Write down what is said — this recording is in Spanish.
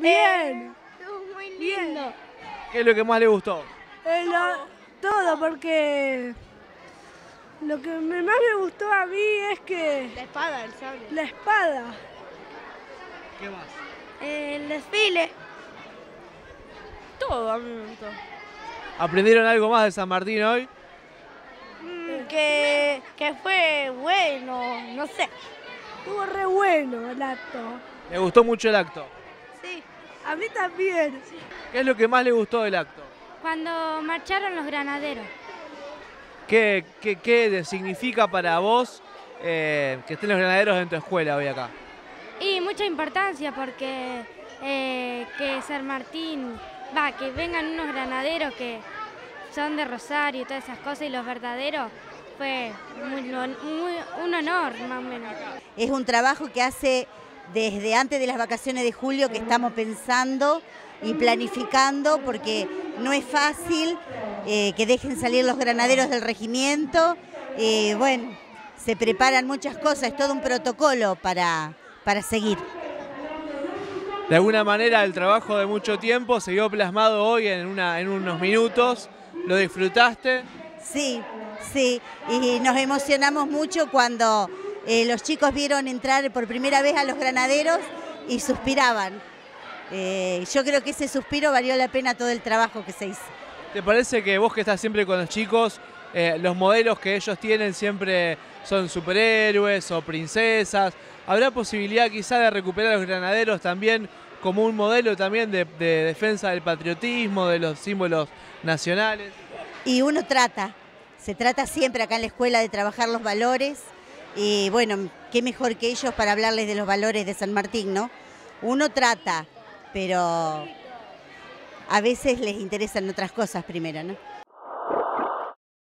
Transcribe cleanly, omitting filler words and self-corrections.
Bien. Estuvo muy Bien. lindo. ¿Qué es lo que más le gustó? Todo, porque lo que más me gustó a mí es que La espada, el sable. la espada. ¿Qué más? El desfile. Todo a mí me gustó. ¿Aprendieron algo más de San Martín hoy? Que fue bueno, no sé. Estuvo re bueno el acto. ¿Le gustó mucho el acto? Sí. A mí también. ¿Qué es lo que más le gustó del acto? Cuando marcharon los granaderos. ¿Qué significa para vos que estén los granaderos en tu escuela hoy acá? Y mucha importancia porque que San Martín, que vengan unos granaderos que son de Rosario y todas esas cosas y los verdaderos, fue un honor más o menos. Es un trabajo que hace desde antes de las vacaciones de julio que estamos pensando y planificando porque no es fácil que dejen salir los granaderos del regimiento. Bueno, se preparan muchas cosas, es todo un protocolo para seguir. De alguna manera el trabajo de mucho tiempo se vio plasmado hoy en unos minutos. ¿Lo disfrutaste? Sí, sí, y nos emocionamos mucho cuando los chicos vieron entrar por primera vez a los granaderos y suspiraban. Yo creo que ese suspiro valió la pena todo el trabajo que se hizo. ¿Te parece que vos que estás siempre con los chicos, los modelos que ellos tienen siempre son superhéroes o princesas? ¿Habrá posibilidad quizá de recuperar a los granaderos también como un modelo también de defensa del patriotismo, de los símbolos nacionales? Y uno se trata siempre acá en la escuela de trabajar los valores y bueno, qué mejor que ellos para hablarles de los valores de San Martín, ¿no? Uno trata, pero a veces les interesan otras cosas primero, ¿no?